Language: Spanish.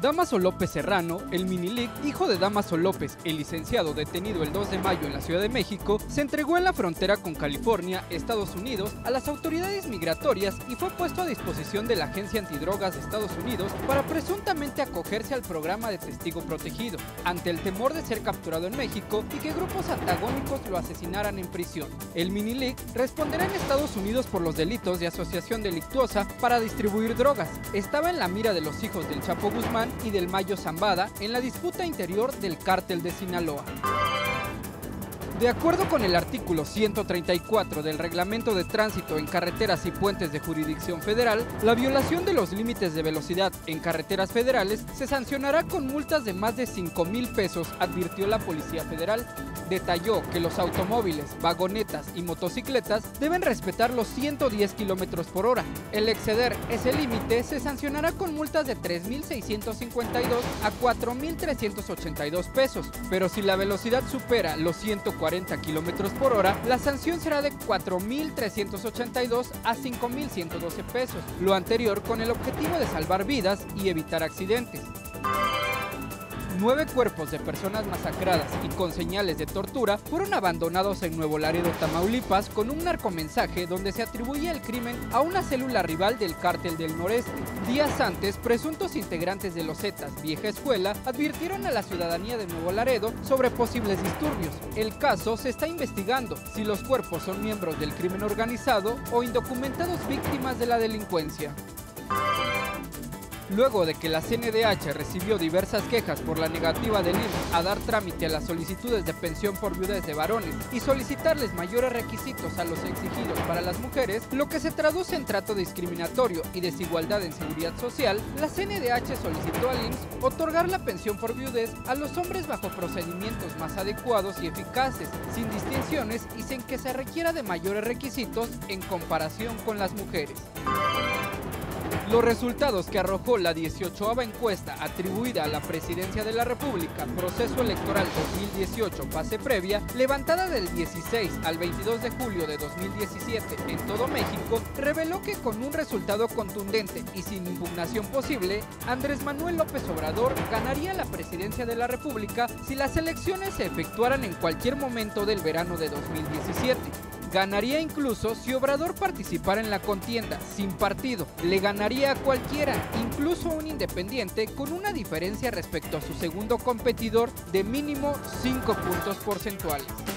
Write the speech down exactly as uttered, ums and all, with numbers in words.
Dámaso López Serrano, el Minilic, hijo de Dámaso López, el licenciado detenido el dos de mayo en la Ciudad de México, se entregó en la frontera con California, Estados Unidos, a las autoridades migratorias y fue puesto a disposición de la Agencia Antidrogas de Estados Unidos para presuntamente acogerse al programa de testigo protegido, ante el temor de ser capturado en México y que grupos antagónicos lo asesinaran en prisión. El Minilic responderá en Estados Unidos por los delitos de asociación delictuosa para distribuir drogas. Estaba en la mira de los hijos del Chapo Guzmán y del Mayo Zambada en la disputa interior del cártel de Sinaloa. De acuerdo con el artículo ciento treinta y cuatro del Reglamento de Tránsito en Carreteras y Puentes de Jurisdicción Federal, la violación de los límites de velocidad en carreteras federales se sancionará con multas de más de cinco mil pesos, advirtió la Policía Federal. Detalló que los automóviles, vagonetas y motocicletas deben respetar los ciento diez kilómetros por hora. El exceder ese límite se sancionará con multas de tres mil seiscientos cincuenta y dos a cuatro mil trescientos ochenta y dos pesos, pero si la velocidad supera los ciento cuarenta kilómetros por hora, la sanción será de cuatro mil trescientos ochenta y dos a cinco mil ciento doce pesos, lo anterior con el objetivo de salvar vidas y evitar accidentes. Nueve cuerpos de personas masacradas y con señales de tortura fueron abandonados en Nuevo Laredo, Tamaulipas, con un narcomensaje donde se atribuye el crimen a una célula rival del Cártel del Noreste. Días antes, presuntos integrantes de los Zetas Vieja Escuela advirtieron a la ciudadanía de Nuevo Laredo sobre posibles disturbios. El caso se está investigando si los cuerpos son miembros del crimen organizado o indocumentados víctimas de la delincuencia. Luego de que la C N D H recibió diversas quejas por la negativa del I M S S a dar trámite a las solicitudes de pensión por viudez de varones y solicitarles mayores requisitos a los exigidos para las mujeres, lo que se traduce en trato discriminatorio y desigualdad en seguridad social, la C N D H solicitó al I M S S otorgar la pensión por viudez a los hombres bajo procedimientos más adecuados y eficaces, sin distinciones y sin que se requiera de mayores requisitos en comparación con las mujeres. Los resultados que arrojó la dieciochoava encuesta atribuida a la Presidencia de la República, Proceso Electoral dos mil dieciocho, fase previa, levantada del dieciséis al veintidós de julio de dos mil diecisiete en todo México, reveló que con un resultado contundente y sin impugnación posible, Andrés Manuel López Obrador ganaría la Presidencia de la República si las elecciones se efectuaran en cualquier momento del verano de dos mil diecisiete. Ganaría incluso si Obrador participara en la contienda, sin partido. Le ganaría a cualquiera, incluso un independiente, con una diferencia respecto a su segundo competidor de mínimo cinco puntos porcentuales.